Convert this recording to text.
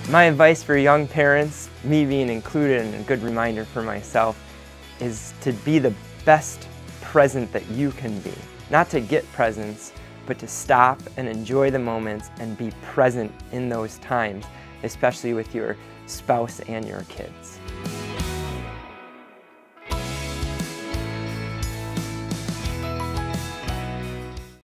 My advice for young parents, me being included and a good reminder for myself, is to be the best present that you can be. Not to get presents, but to stop and enjoy the moments and be present in those times, especially with your spouse and your kids.